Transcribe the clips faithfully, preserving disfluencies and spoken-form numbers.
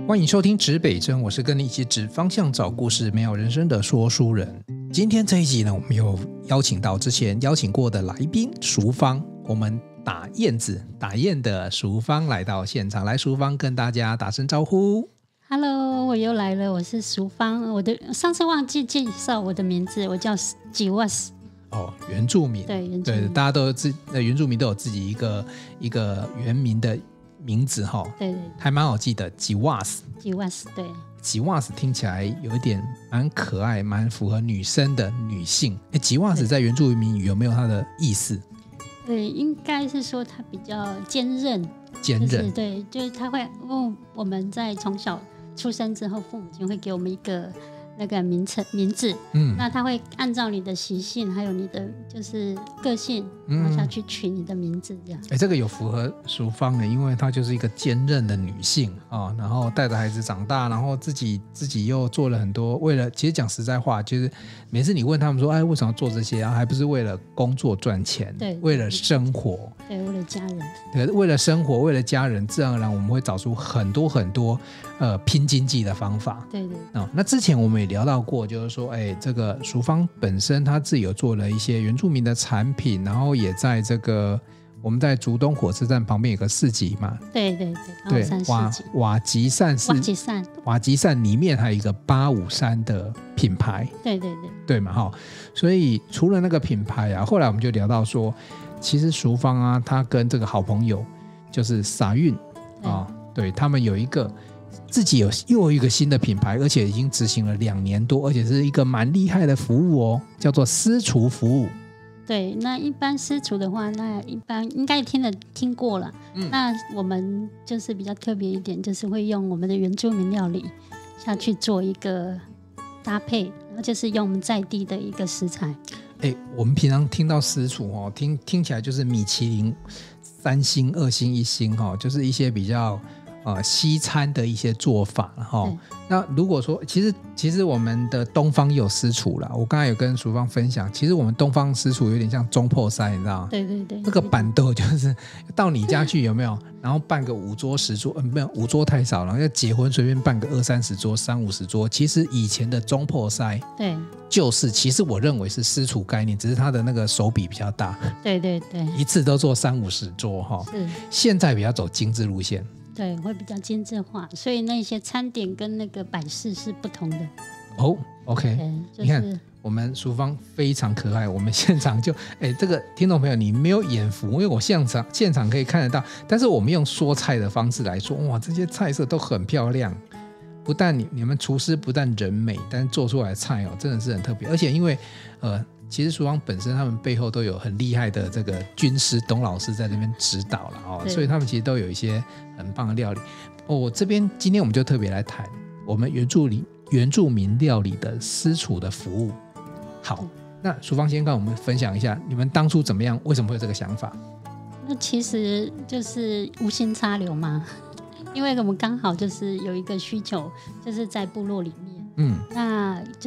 欢迎收听指北针，我是跟你一起指方向找故事美好人生的说书人。今天这一集呢，我们有邀请到之前邀请过的来宾淑芳，我们打燕子打燕的淑芳来到现场。来，淑芳跟大家打声招呼。 Hello， 我又来了，我是淑芳。我的上次忘记介绍我的名字，我叫吉瓦斯。 哦，原住民， 对，原住民， 对，大家都有自原住民都有自己一个一个原名的名字哈， 对对， 还蛮好记的，吉瓦斯。 吉瓦斯，对， 吉瓦斯听起来有一点蛮可爱，蛮符合女生的女性。哎，吉瓦斯在原住民语有没有它的意思？ 对，应该是说它比较坚韧， 坚韧， 就是、对，就是它会，哦，我们在从小出生之后，父母亲会给我们一个那个名称名字，嗯，那他会按照你的习性还有你的就是个性，然后下去取你的名字这样。 哎、嗯，这个有符合淑芳的，因为她就是一个坚韧的女性啊、哦，然后带着孩子长大，然后自己自己又做了很多，为了其实讲实在话，就是每次你问他们说，哎，为什么要做这些啊？还不是为了工作赚钱， 对， 为了生活， 对，为了家人， 对，为了生活，为了家人，自然而然我们会找出很多很多呃拼经济的方法。 对对、 哦，那之前我们也聊到过，就是说，哎，这个淑芳本身她自己有做了一些原住民的产品，然后也在这个我们在竹东火车站旁边有个市集嘛， 对对对，对， 瓦瓦吉善是瓦吉善， 瓦吉善里面还有一个八五三的品牌， 对对对， 对嘛哈，所以除了那个品牌啊，后来我们就聊到说，其实淑芳啊，她跟这个好朋友就是傻运啊，对他们有一个。自己有又有一个新的品牌，而且已经执行了两年多，而且是一个蛮厉害的服务哦，叫做私厨服务。 对，那一般私厨的话，那一般应该听了听过了、嗯。那我们就是比较特别一点，就是会用我们的原住民料理下去做一个搭配，然后就是用我们在地的一个食材。 哎，我们平常听到私厨哦，听听起来就是米其林三星、二星、一星哈、哦，就是一些比较。呃，西餐的一些做法哈，那如果说其实其实我们的东方也有私厨啦，我刚才有跟淑芳分享，其实我们东方私厨有点像中破塞，你知道吗？ 对对对， 那个板豆就是到你家去有没有？然后办个五桌十桌，嗯，没有五桌太少了，要结婚随便办个二三十桌、三五十桌。其实以前的中破塞，对，就是其实我认为是私厨概念，只是它的那个手笔比较大， 对对对， 一次都做三五十桌哈。是，现在比较走精致路线。 对，会比较精致化，所以那些餐点跟那个摆饰是不同的。 哦 ，OK，、就是、你看我们淑芳非常可爱，我们现场就，哎，这个听众朋友你没有眼福，因为我现场现场可以看得到，但是我们用说菜的方式来说，哇，这些菜色都很漂亮，不但你你们厨师不但人美，但是做出来的菜哦真的是很特别，而且因为呃。其实淑芳本身他们背后都有很厉害的这个军师董老师在那边指导了哦，所以他们其实都有一些很棒的料理哦。我这边今天我们就特别来谈我们原住民原住民料理的私厨的服务。好，那淑芳先跟我们分享一下你们当初怎么样，为什么会有这个想法？ 那其实就是无心插柳嘛，因为我们刚好就是有一个需求，就是在部落里面，嗯，那就是。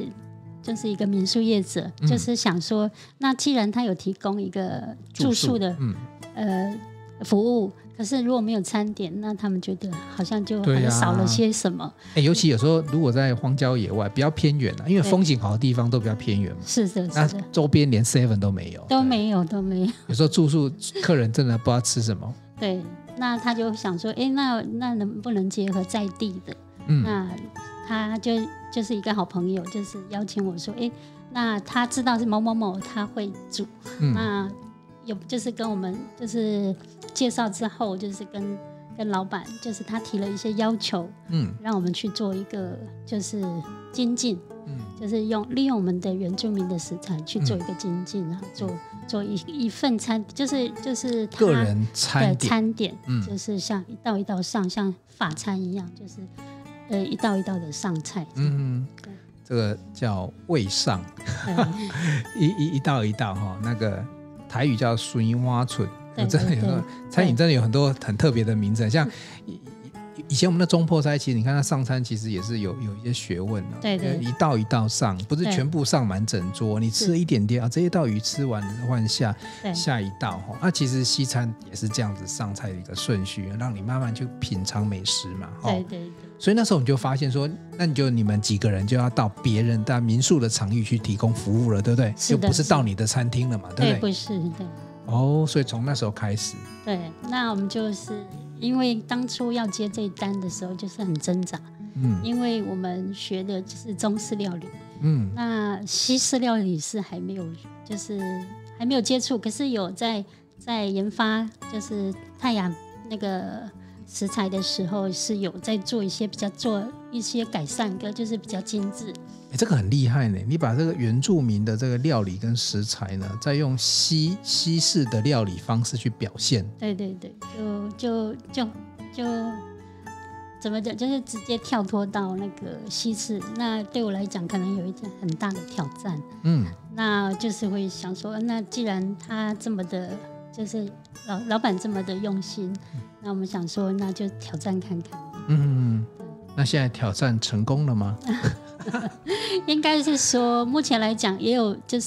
就是一个民宿业者、嗯，就是想说，那既然他有提供一个住宿的、嗯、呃服务，可是如果没有餐点，那他们觉得好像就很少了些什么。 啊、尤其有时候如果在荒郊野外比较偏远、啊、因为风景好的地方都比较偏远嘛， 是的，是的， 那周边连 seven 都没有， 都没有，都没有。 有时候住宿客人真的不知道吃什么。 对，那他就想说，哎，那那能不能结合在地的？嗯，那他就。就是一个好朋友，就是邀请我说，哎，那他知道是某某某，他会煮，嗯、那有就是跟我们就是介绍之后，就是跟跟老板，就是他提了一些要求，嗯，让我们去做一个就是精进，嗯，就是用利用我们的原住民的食材去做一个精进，嗯、然后做做一一份餐，就是就是个人餐点， 餐点，嗯，就是像一道一道上，像法餐一样，就是。呃，一道一道的上菜，嗯， 这个叫味上，一一一道一道哈，那个台语叫水蛙笋，真的有餐饮真的有很多很特别的名字，像以前我们的中破塞，其实你看它上餐其实也是有有一些学问的、哦， 对对， 一道一道上，不是全部上满整桌，你吃了一点点啊，这一道鱼吃完了换下下一道哈、哦。那、啊、其实西餐也是这样子上菜的一个顺序，让你慢慢去品尝美食嘛，哦、 对对对。 所以那时候我们就发现说，那你就你们几个人就要到别人的民宿的场域去提供服务了，对不对？就不是到你的餐厅了嘛，对不对？ 对，不是，对。 哦，所以从那时候开始， 对，那我们就是因为当初要接这一单的时候，就是很挣扎，嗯，因为我们学的就是中式料理，嗯，那西式料理是还没有，就是还没有接触，可是有在在研发，就是泰雅那个食材的时候，是有在做一些比较做一些改善的，就是比较精致。 欸、这个很厉害呢！你把这个原住民的这个料理跟食材呢，再用西西式的料理方式去表现。 对对对，就就就就怎么讲，就是直接跳脱到那个西式。那对我来讲，可能有一件很大的挑战。嗯，那就是会想说，那既然他这么的，就是老老板这么的用心，嗯、那我们想说，那就挑战看看。 嗯，那现在挑战成功了吗？ 应该是说，目前来讲也有就是，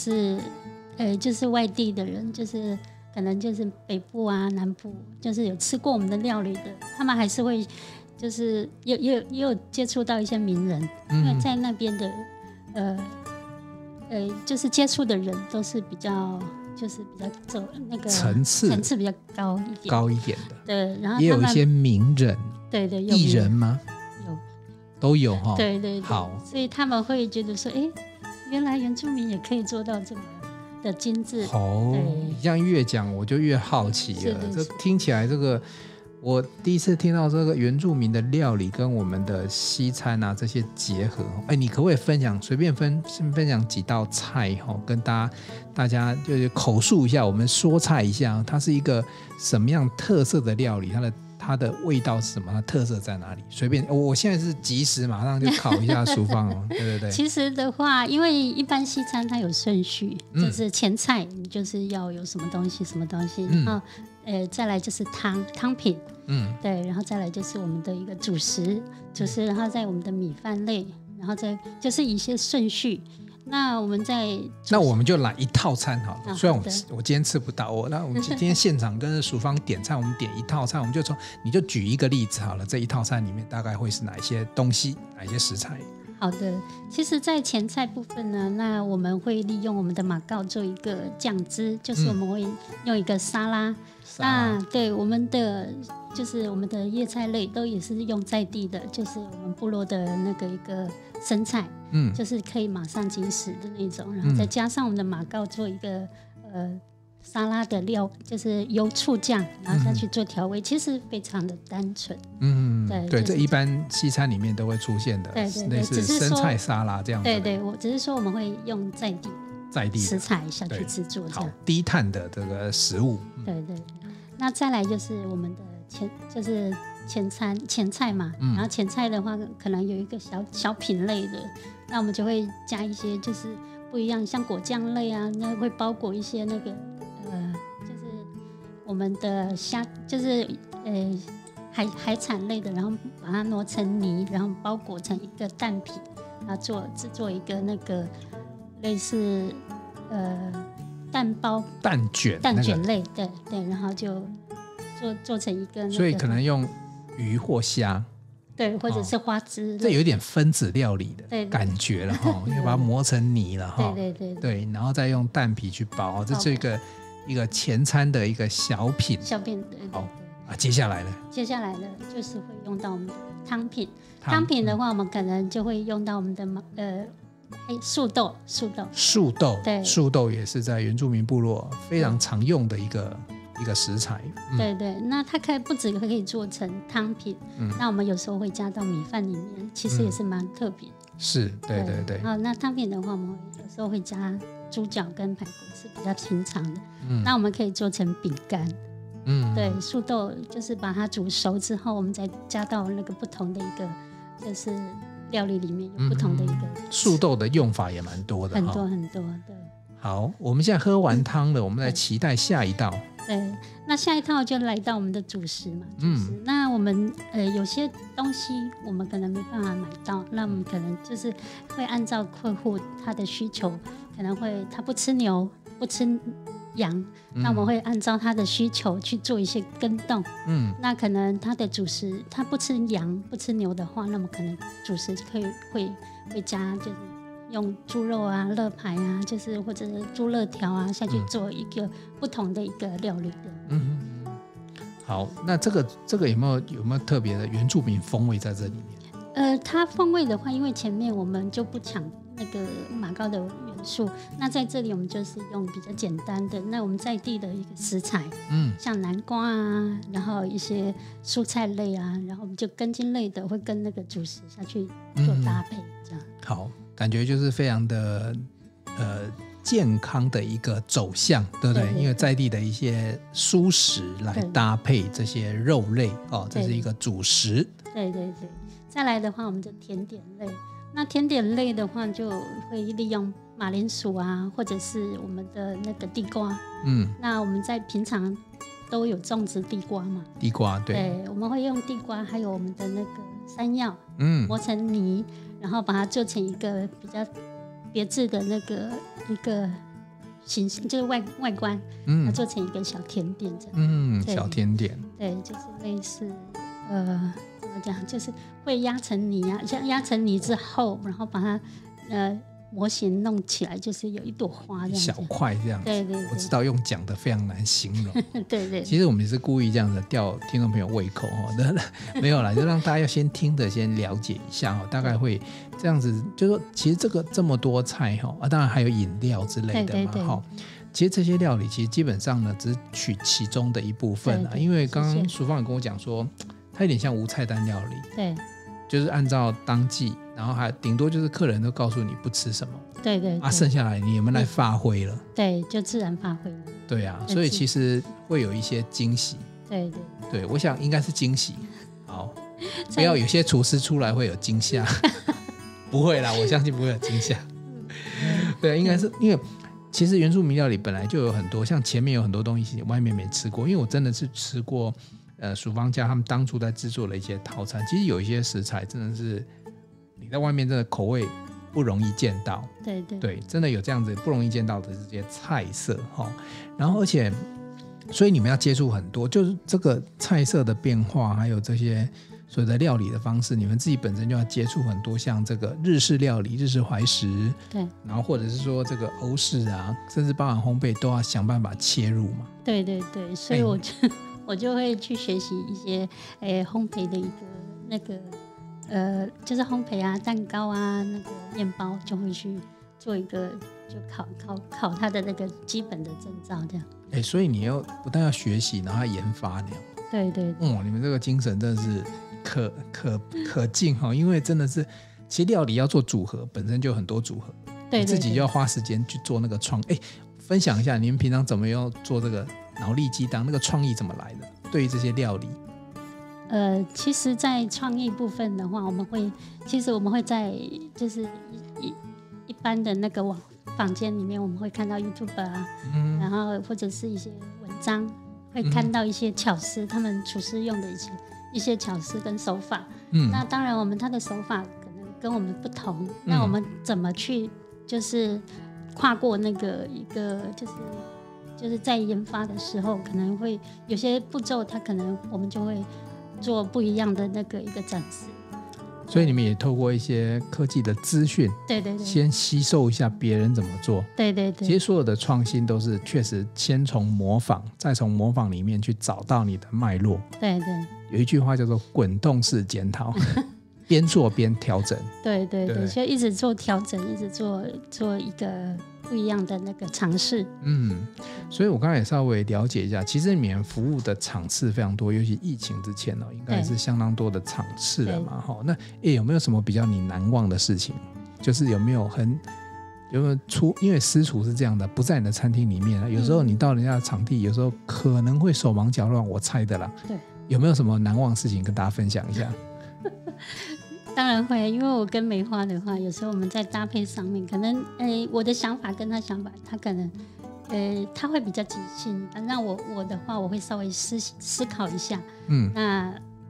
呃，就是外地的人，就是可能就是北部啊、南部，就是有吃过我们的料理的，他们还是会就是也也有也有接触到一些名人，嗯、因为在那边的呃呃，就是接触的人都是比较就是比较走那个层次层次比较高一点高一点的， 对，然后也有一些名人， 对对， 艺人吗？都有哈、哦， 对对对， 好， 所以他们会觉得说，哎，原来原住民也可以做到这么的精致。 哦，你这样越讲我就越好奇了。这听起来这个，我第一次听到这个原住民的料理跟我们的西餐啊这些结合。哎，你可不可以分享随便分分享几道菜哈、哦，跟大家大家就是口述一下，我们说菜一下，它是一个什么样特色的料理，它的。它的味道是什么？它特色在哪里？随便，我现在是即时马上就考一下淑芳哦。对对对。 其实的话，因为一般西餐它有顺序，嗯、就是前菜你就是要有什么东西什么东西，嗯、然后呃再来就是汤汤品，嗯，对，然后再来就是我们的一个主食，主食，然后再我们的米饭类，然后再就是一些顺序。那我们在那我们就来一套餐好了、啊、虽然 我, 我今天吃不到我那我们今天现场跟淑芳点菜我们点一套餐，我们就从你就举一个例子好了，这一套餐里面大概会是哪一些东西，哪一些食材？ 好的，其实在前菜部分呢，那我们会利用我们的马告做一个酱汁，就是我们会用一个沙拉、嗯、那对我们的就是我们的叶菜类都也是用在地的，就是我们部落的那个一个生菜，嗯，就是可以马上即食的那种，然后再加上我们的马告做一个呃沙拉的料，就是油醋酱，然后下去做调味，嗯、其实非常的单纯。嗯，对对， 就是、这一般西餐里面都会出现的， 对对对， 类似生菜沙拉这样子。 对对，我只是说我们会用在地在地食材下去制作，这样好低碳的这个食物。 嗯、对对，那再来就是我们的前就是前餐前菜嘛，嗯、然后前菜的话可能有一个小小品类的，那我们就会加一些就是不一样，像果酱类啊，那会包裹一些那个。呃，就是我们的虾，就是呃海海产类的，然后把它磨成泥，然后包裹成一个蛋皮，然后做制作一个那个类似呃蛋包、 蛋卷、 蛋卷类，那个、对对，然后就做做成一个、那个， 所以可能用鱼或虾。 对，或者是花枝、哦， 这有点分子料理的感觉了哈，因为把它磨成泥了哈， 对对 对, 对， 对，然后再用蛋皮去包，这是一个一个前餐的一个小品， 小品，对对对。 好啊，接下来呢？ 接下来呢，就是会用到我们的汤品，汤品的话，我们可能就会用到我们的呃树豆，树豆， 树豆， 对， 树豆也是在原住民部落非常常用的一个。一个食材， 嗯、对对，那它可以不止可以做成汤品，嗯、那我们有时候会加到米饭里面，其实也是蛮特别的。 嗯、是，对对对。 好，那汤品的话，我们有时候会加猪脚跟排骨，是比较平常的。嗯、那我们可以做成饼干，嗯，对，树豆就是把它煮熟之后，我们再加到那个不同的一个，就是料理里面有不同的一个。嗯、 树豆的用法也蛮多的， 很多很多，对。 好，我们现在喝完汤了，我们来期待下一道。 对，那下一套就来到我们的主食嘛，主食。嗯、那我们呃有些东西我们可能没办法买到，那我们可能就是会按照客户他的需求，可能会他不吃牛不吃羊，嗯、那我们会按照他的需求去做一些更动。嗯，那可能他的主食他不吃羊不吃牛的话，那么可能主食可以会会加就是用猪肉啊、肋排啊，就是或者是猪肋条啊下去做一个不同的一个料理的。嗯。 好，那这个这个有没有有没有特别的原住民风味在这里面？ 呃，它风味的话，因为前面我们就不抢那个马告的元素，那在这里我们就是用比较简单的，那我们在地的一个食材，嗯，像南瓜啊，然后一些蔬菜类啊，然后我们就根茎类的会跟那个主食下去做搭配，这样。 嗯、好，感觉就是非常的呃。健康的一个走向，对不对？对对对，因为在地的一些蔬食来搭配这些肉类哦，这是一个主食。 对对对，再来的话，我们就甜点类。那甜点类的话，就会利用马铃薯啊，或者是我们的那个地瓜。嗯，那我们在平常都有种植地瓜嘛？ 地瓜，对。 对，我们会用地瓜，还有我们的那个山药，嗯，磨成泥，然后把它做成一个比较别致的那个一个形式，就是外外观，嗯，它做成一个小甜点这样， 嗯，小甜点， 对，就是类似，呃，怎么讲，就是会压成泥啊，像压成泥之后，然后把它，呃。模型弄起来就是有一朵花这样子， 小块这样子， 对 对, 对， 我知道用讲的非常难形容， 对, 对对。 其实我们也是故意这样子吊听众朋友胃口哦，没有啦，就让大家要先听的先了解一下哦，大概会这样子，就说其实这个这么多菜哈啊，当然还有饮料之类的嘛哈。其实这些料理其实基本上呢，只是取其中的一部分啊，因为刚刚淑芳也跟我讲说，它有点像无菜单料理， 对， 就是按照当季。然后还顶多就是客人都告诉你不吃什么， 对 对, 对啊，剩下来你有没有来发挥了？ 对，就自然发挥了。 对啊，所以其实会有一些惊喜。 对对对，我想应该是惊喜。好，不要有些厨师出来会有惊吓，不会啦，我相信不会有惊吓。对，应该是因为其实原住民料理本来就有很多，像前面有很多东西外面没吃过，因为我真的是吃过，呃，淑芳家他们当初在制作的一些套餐，其实有一些食材真的是。你在外面真的口味不容易见到， 对对对，真的有这样子不容易见到的这些菜色哈。然后而且，所以你们要接触很多，就是这个菜色的变化，还有这些所谓的料理的方式，你们自己本身就要接触很多，像这个日式料理、日式怀石， 对， 然后或者是说这个欧式啊，甚至包含烘焙，都要想办法切入嘛。 对对对，所以我就、哎、我就会去学习一些诶烘焙的一个那个。呃，就是烘焙啊，蛋糕啊，那个面包就会去做一个，就考考考他的那个基本的证照这样。 哎，所以你要不但要学习，然后还研发那样。 对对。 哦，你们这个精神真的是可可可敬哈，因为真的是，其实料理要做组合，本身就很多组合， 对对对， 你自己就要花时间去做那个创。哎，分享一下你们平常怎么样做这个脑力激荡，那个创意怎么来的？对于这些料理。 呃，其实，在创意部分的话，我们会，其实我们会在就是一一一般的那个网房间里面，我们会看到 YouTube 啊，嗯、然后或者是一些文章，会看到一些巧思，嗯、他们厨师用的一些一些巧思跟手法。嗯，那当然，我们他的手法可能跟我们不同，嗯、那我们怎么去就是跨过那个一个就是。就是在研发的时候，可能会有些步骤，它可能我们就会做不一样的那个一个展示。 所以你们也透过一些科技的资讯， 对对对， 先吸收一下别人怎么做。 对对对， 其实所有的创新都是确实先从模仿，再从模仿里面去找到你的脉络。 对对， 有一句话叫做“滚动式检讨”。边做边调整， 对对 对, 对，所以一直做调整，一直做做一个不一样的那个尝试。嗯， 所以我刚才也稍微了解一下，其实你们服务的场次非常多，尤其疫情之前哦，应该是相当多的场次了嘛。哈，那诶有没有什么比较你难忘的事情？就是有没有很有没有出？因为私厨是这样的，不在你的餐厅里面，有时候你到人家的场地，有时候可能会手忙脚乱，我猜的啦。 对， 有没有什么难忘的事情跟大家分享一下？ 当然会，因为我跟梅花的话，有时候我们在搭配上面，可能诶我的想法跟他想法，他可能呃他会比较即兴，那我我的话我会稍微思思考一下，嗯，那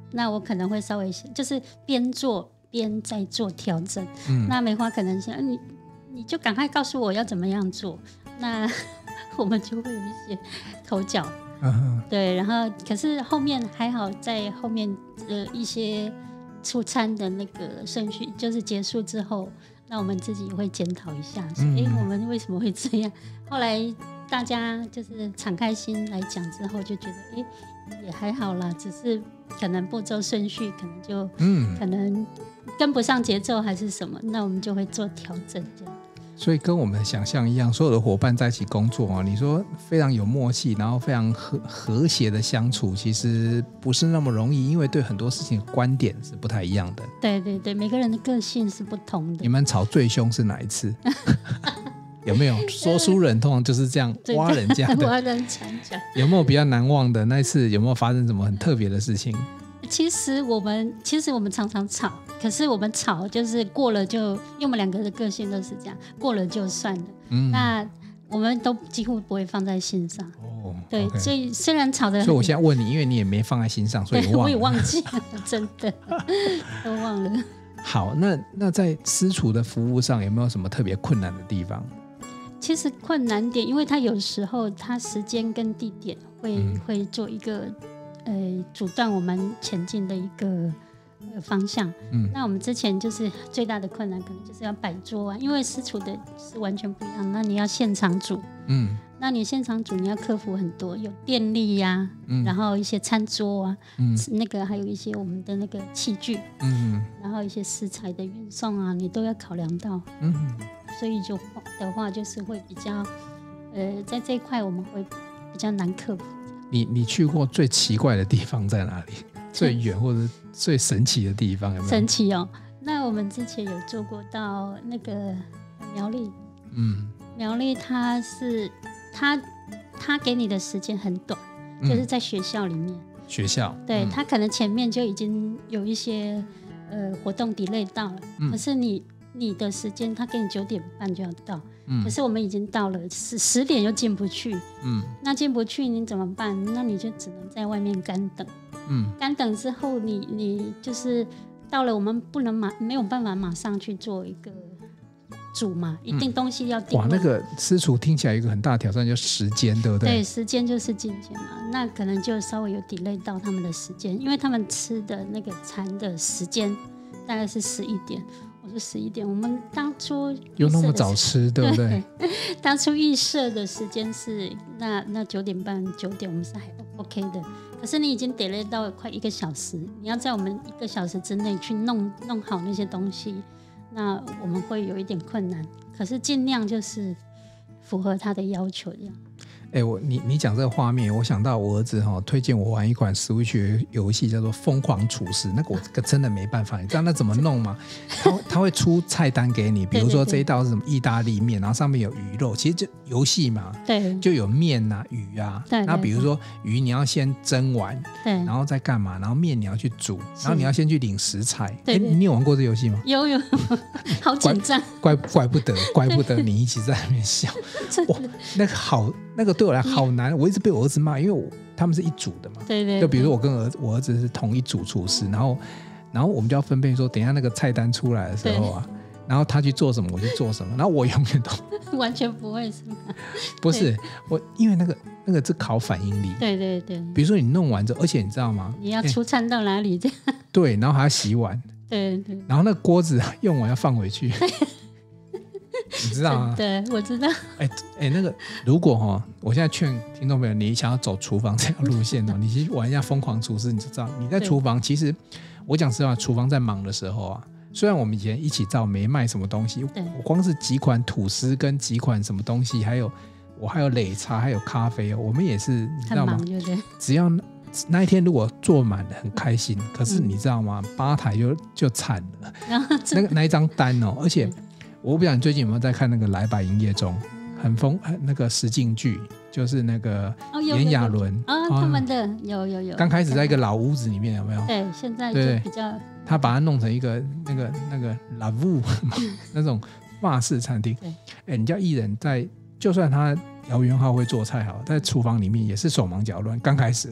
那我可能会稍微就是边做边在做调整。嗯，那梅花可能想你你就赶快告诉我要怎么样做，那我们就会有一些口角。嗯，对，然后可是后面还好，在后面呃一些出餐的那个顺序就是结束之后，那我们自己会检讨一下，说哎、嗯，我们为什么会这样？后来大家就是敞开心来讲之后，就觉得哎也还好啦，只是可能步骤顺序可能就嗯可能跟不上节奏还是什么，那我们就会做调整这样。 所以跟我们想象一样，所有的伙伴在一起工作啊，你说非常有默契，然后非常和和谐的相处，其实不是那么容易，因为对很多事情的观点是不太一样的。 对对对，每个人的个性是不同的。 你们吵最凶是哪一次？有没有说书人通常就是这样挖人家的？ 挖人家讲。 有没有比较难忘的那一次？有没有发生什么很特别的事情？ 其实我们其实我们常常吵，可是我们吵就是过了就，因为我们两个的个性都是这样，过了就算了。嗯，那我们都几乎不会放在心上。哦，对， okay. 所以虽然吵得很， 所以我现在问你，因为你也没放在心上，所以我忘了。 我也忘记了，真的都忘了。 好，那那在私厨的服务上有没有什么特别困难的地方？ 其实困难点，因为它有时候它时间跟地点会、嗯、会做一个。呃，阻断我们前进的一个、呃、方向。嗯，那我们之前就是最大的困难，可能就是要摆桌啊，因为私厨的是完全不一样。那你要现场煮，嗯，那你现场煮，你要克服很多，有电力呀、啊嗯，然后一些餐桌啊，嗯，那个还有一些我们的那个器具，嗯，然后一些食材的运送啊，你都要考量到，嗯，所以就的话就是会比较，呃，在这一块我们会比较难克服。 你你去过最奇怪的地方在哪里？最远或者最神奇的地方有没有？ 神奇哦，那我们之前有做过到那个苗栗，嗯，苗栗它是它它给你的时间很短，嗯、就是在学校里面。 学校对、嗯、它可能前面就已经有一些呃活动 delay 到了，嗯、可是你你的时间它给你九点半就要到。可是我们已经到了十十点又进不去，嗯，那进不去你怎么办？那你就只能在外面干等，嗯，干等之后你你就是到了，我们不能马没有办法马上去做一个煮嘛，一定东西要定、嗯。 哇，那个私厨听起来有一个很大的挑战，就是时间，对不对？ 对，时间就是金钱嘛，那可能就稍微有 delay 到他们的时间，因为他们吃的那个餐的时间大概是十一点。我说十一点，我们当初有那么早吃，对不对？ 对，当初预设的时间是那那九点半九点，我们是还 OK 的。可是你已经 delay 到快一个小时，你要在我们一个小时之内去弄弄好那些东西，那我们会有一点困难。可是尽量就是符合他的要求这样。 哎，我你你讲这个画面，我想到我儿子哈、哦、推荐我玩一款 Switch 游戏，叫做《疯狂厨师》。那个我真的没办法，你知道那怎么弄吗？他他会出菜单给你，比如说这一道是什么意大利面，然后上面有鱼肉，其实就游戏嘛，对，就有面啊、鱼啊。对对对，然后比如说鱼你要先蒸完，对，然后再干嘛？然后面你要去煮，然后你要先去领食材。对对对，你有玩过这游戏吗？ 有有，好紧张， 怪怪不得，怪不得你一起在那边笑。哇，那个好。那个对我来好难，我一直被我儿子骂，因为我他们是一组的嘛。对 对, 对。就比如说我跟儿子，我儿子是同一组厨师，然后然后我们就要分配说，等一下那个菜单出来的时候啊，然后他去做什么，我去做什么，然后我永远都完全不会是吗？ 不是我，因为那个那个是考反应力。对对对。比如说你弄完之后，而且你知道吗？ 你要出餐到哪里这样？ 对，然后还要洗碗。 对对。 然后那个锅子用完要放回去。你知道吗？ 对，我知道。 哎哎，那个如果哈、哦，我现在劝听众朋友，你想要走厨房这条路线哦，你去玩一下疯狂厨师，你就知道你在厨房。其实我讲实话，厨房在忙的时候啊，虽然我们以前一起造没卖什么东西，我光是几款吐司跟几款什么东西，还有我还有擂茶，还有咖啡哦，我们也是你知道吗？只要那一天如果做满了很开心，可是你知道吗？嗯、吧台就就惨了，那个那一张单哦，而且。我不知道你最近有没有在看那个《来吧营业中》，很疯那个实境剧，就是那个炎亚纶啊、哦哦，他们的有有有。 刚开始在一个老屋子里面有没有？ 对，现在就比较。 他把它弄成一个那个那个 Lavu 那种法式餐厅。哎，你叫艺人在，就算他姚元浩会做菜好，在厨房里面也是手忙脚乱。刚开始了。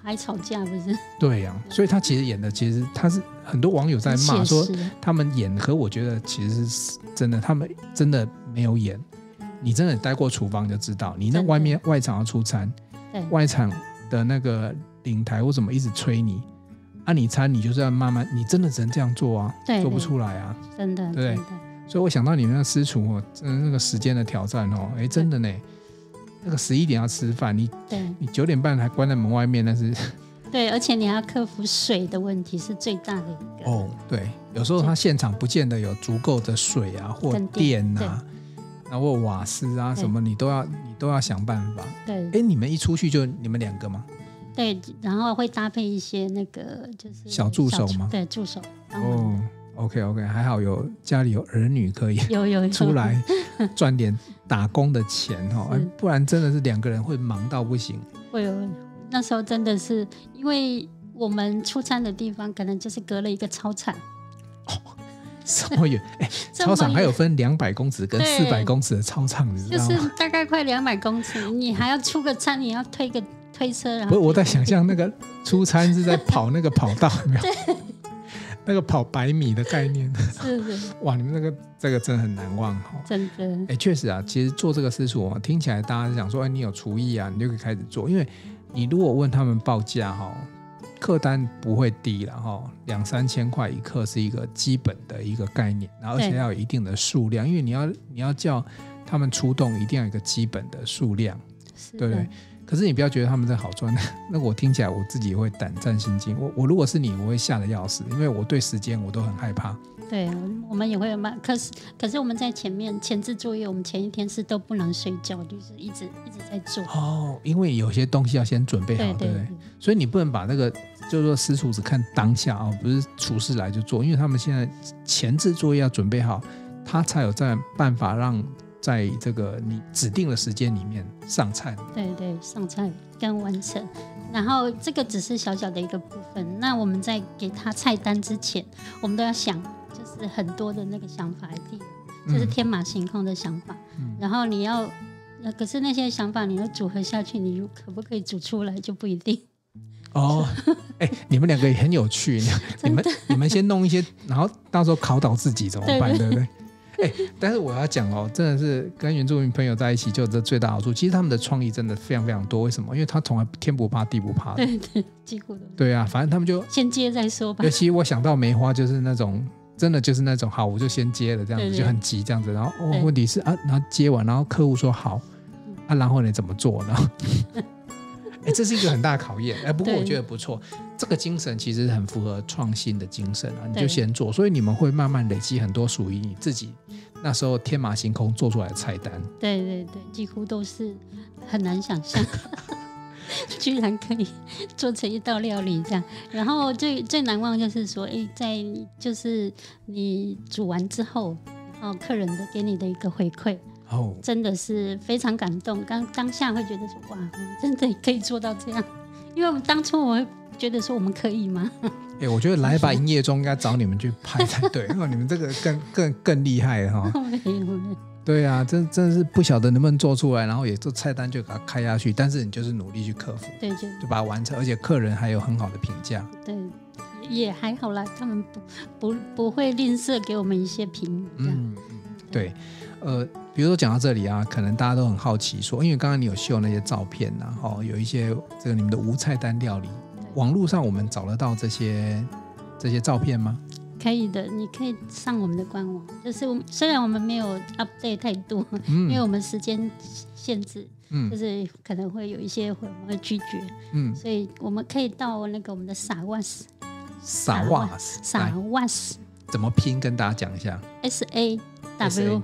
还吵架不是？ 对呀、啊，所以他其实演的，其实他是很多网友在骂说他们演，可我觉得其实是真的，他们真的没有演。你真的待过厨房就知道，你那外面外场要出餐，外场的那个领台或什么一直催你，啊，你餐你就是要慢慢，你真的只能这样做啊， 对对做不出来啊， 真的， 对。 真的所以我想到你们那私厨哦，真的那个时间的挑战哦，哎，真的呢，那个十一点要吃饭，你你九点半还关在门外面，那是。 对，而且你还要克服水的问题是最大的一个。 哦，对，有时候他现场不见得有足够的水啊，或电啊，然后瓦斯啊什么，你都要你都要想办法。 对， 哎，你们一出去就你们两个吗？ 对，然后会搭配一些那个就是小助手吗？ 对，助手。 哦 ，OK OK， 还好有家里有儿女可以有有出来赚点打工的钱哦，不然真的是两个人会忙到不行。 会有。那时候真的是，因为我们出餐的地方可能就是隔了一个操场， 哦，这么远，哎，操场还有分两百公尺跟四百公尺的操场，你知道吗？ 就是大概快两百公尺，你还要出个餐，你要推个推车，然后不是我在想象那个出餐是在跑那个跑道，有没有？那个跑百米的概念， 是是， 哇，你们那个这个真的很难忘哦， 真的， 哎，确实啊，其实做这个私厨，听起来大家想说，哎，你有厨艺啊，你就可以开始做，因为。你如果问他们报价哈，客单不会低了哈，两三千块一克是一个基本的一个概念，然后而且要有一定的数量，因为你要你要叫他们出动，一定要有一个基本的数量，对不对？可是你不要觉得他们这好赚，那我听起来我自己会胆战心惊。我我如果是你，我会吓得要死，因为我对时间我都很害怕。 对，我们也会慢，可是可是我们在前面前置作业，我们前一天是都不能睡觉，就是一直一直在做。 哦，因为有些东西要先准备好， 对, 对, 对不对？所以你不能把那个就是说私厨只看当下哦，不是厨师来就做，因为他们现在前置作业要准备好，他才有在办法让在这个你指定的时间里面上菜。 对对，上菜跟完成。然后这个只是小小的一个部分，那我们在给他菜单之前，我们都要想。就是很多的那个想法 idea， 就是天马行空的想法、嗯、然后你要可是那些想法你要组合下去，你可不可以组出来就不一定哦。哎，你们两个也很有趣，你们你们先弄一些，然后到时候考倒自己怎么办？ 对, 对不对？哎，但是我要讲哦，真的是跟原住民朋友在一起就有这最大好处。其实他们的创意真的非常非常多。为什么？因为他从来天不怕地不怕的。 对对，几乎都对啊，反正他们就先接再说吧。 尤其我想到梅花就是那种。真的就是那种好，我就先接了这样子，对对就很急这样子。然后、哦、问题是啊，然后接完，然后客户说好，啊，然后你怎么做呢？哎，这是一个很大的考验。哎，不过我觉得不错，这个精神其实很符合创新的精神啊。你就先做，所以你们会慢慢累积很多属于你自己那时候天马行空做出来的菜单。 对对对，几乎都是很难想象。居然可以做成一道料理这样，然后最最难忘就是说，哎，在就是你煮完之后，然后客人的给你的一个回馈，哦，真的是非常感动。刚当下会觉得说，哇，我们真的可以做到这样，因为我们当初我会觉得说，我们可以吗？ 哎，我觉得来吧营业中应该找你们去拍才对，因为你们这个更更更厉害哈。对啊，真真的是不晓得能不能做出来，然后也做菜单就给它开下去，但是你就是努力去克服， 对，就就把它完成，而且客人还有很好的评价。 对，也还好啦，他们不不不会吝啬给我们一些评语。嗯， 对，呃，比如说讲到这里啊，可能大家都很好奇说，因为刚刚你有秀那些照片呐、啊，哦，有一些这个你们的无菜单料理，网络上我们找得到这些这些照片吗？ 可以的，你可以上我们的官网。就是虽然我们没有 update 太多，嗯、因为我们时间限制，嗯、就是可能会有一些我们会拒绝，嗯，所以我们可以到那个我们的萨瓦斯， 萨瓦斯， 萨瓦斯怎么拼？跟大家讲一下 ，S A W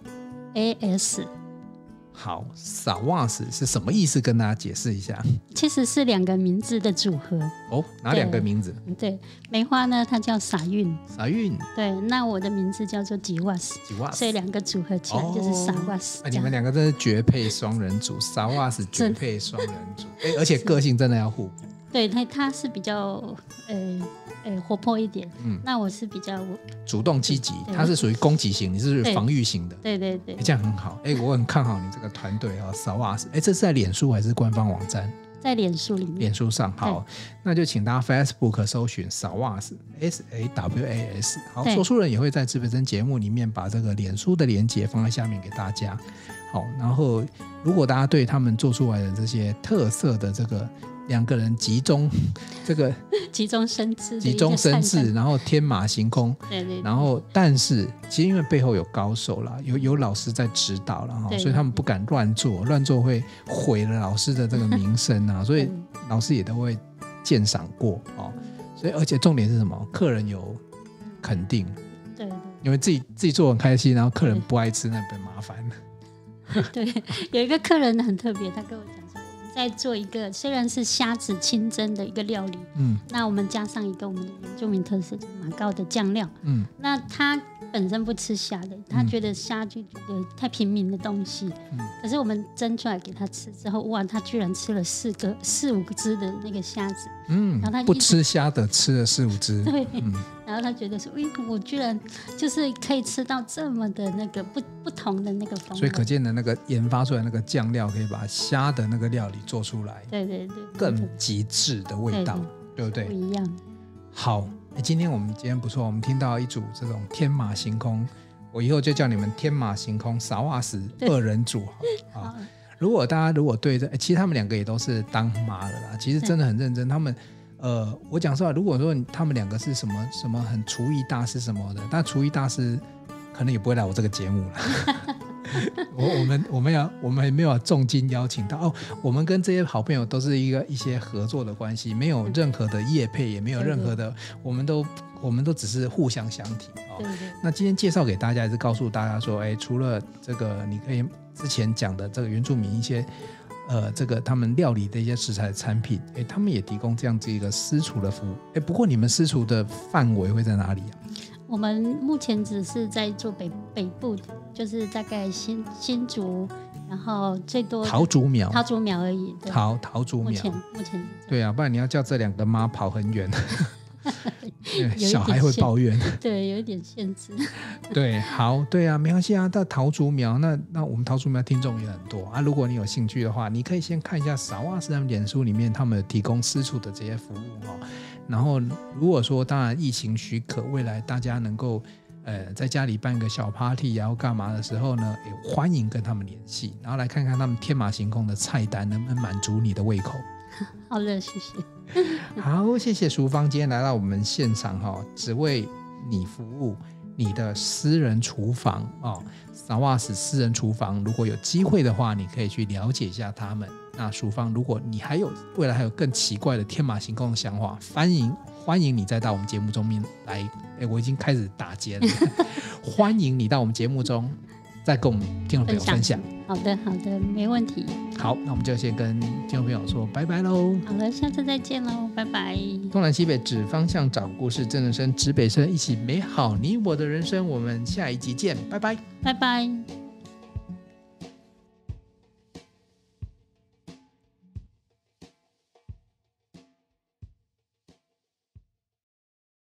A S。 好，萨瓦斯是什么意思？跟大家解释一下。 其实是两个名字的组合。 哦，哪两个名字？ 对，梅花呢，它叫撒韵。 撒韵。 对，那我的名字叫做吉瓦斯。吉瓦斯。所以两个组合起来就是萨瓦斯。 哦、你们两个真是绝配双人组，萨瓦斯绝配双人组。而且个性真的要互补。 对，他他是比较呃呃活泼一点，嗯，那我是比较主动积极，他是属于攻击型，你是属于防御型的， 对对对， 这样很好，哎，我很看好你这个团队啊，萨瓦斯，哎，这是在脸书还是官方网站？ 在脸书里面， 脸书上好，那就请大家 Facebook 搜寻 Sawas S A W A S， 好，说书人也会在指北针节目里面把这个脸书的连结放在下面给大家。好，然后如果大家对他们做出来的这些特色的这个两个人集中这个急中生智， 急中生智，然后天马行空， 对对对， 然后但是其实因为背后有高手啦，有有老师在指导啦，所以他们不敢乱做，乱做会毁了老师的这个名声啊，所以老师也都会鉴赏过哦。所以而且重点是什么？客人有肯定， 对对， 因为自己自己做很开心，然后客人不爱吃，那很麻烦。 对，有一个客人很特别，他跟我讲说，我们在做一个虽然是虾子清蒸的一个料理，嗯，那我们加上一个我们的原住民特色，就是马告的酱料，嗯，那他本身不吃虾的，他觉得虾就觉得太平民的东西，嗯，可是我们蒸出来给他吃之后，哇，他居然吃了四个四五个只的那个虾子，嗯，然后他不吃虾的吃了四五只， 对，嗯，然后他觉得说，哎，我居然就是可以吃到这么的那个不不同的那个风味， 所以可见的那个研发出来那个酱料可以把虾的那个料理做出来， 对对对， 更极致的味道，对, 对, 对不对？ 不一样。 好，今天我们今天不错，我们听到一组这种天马行空，我以后就叫你们天马行空萨瓦斯二人组好。好，如果大家如果对这，其实他们两个也都是当妈的啦，其实真的很认真。他们呃，我讲实话，如果说他们两个是什么什么很厨艺大师什么的，但厨艺大师可能也不会来我这个节目了。我我们我们要我们也没有重金邀请到哦，我们跟这些好朋友都是一个一些合作的关系，没有任何的业配，也没有任何的，对对，我们都我们都只是互相相挺哦。对对，那今天介绍给大家，也是告诉大家说，哎，除了这个，你可以之前讲的这个原住民一些呃这个他们料理的一些食材的产品，哎，他们也提供这样子一个私厨的服务。哎，不过你们私厨的范围会在哪里啊？ 我们目前只是在做北北部的，就是大概新新竹，然后最多桃竹苗， 桃竹苗而已。 桃桃竹苗， 目前目前是对啊，不然你要叫这两个妈跑很远，小孩会抱怨。 对，有一点限制。 对，好，对啊，没关系啊。到桃竹苗，那那我们桃竹苗听众也很多啊。如果你有兴趣的话，你可以先看一下萨瓦斯他们脸书里面他们有提供私厨的这些服务哦。然后如果说当然疫情许可，未来大家能够呃在家里办个小 party 然后干嘛的时候呢，也欢迎跟他们联系，然后来看看他们天马行空的菜单能不能满足你的胃口。 好的，谢谢。 好，谢谢淑芳今天来到我们现场哈、哦，只为你服务，你的私人厨房哦，萨瓦斯私人厨房，如果有机会的话，你可以去了解一下他们。那淑芳，如果你还有未来还有更奇怪的天马行空的想法，欢迎欢迎你再到我们节目中面来。哎，我已经开始打结了，欢迎你到我们节目中再跟我们听众朋友分享。 好的，好的，没问题。 好，那我们就先跟听众朋友说拜拜喽。 好了，下次再见喽，拜拜。 东南西北指方向，找故事，真人生，指北生，一起美好你我的人生。我们下一集见，拜拜， 拜拜。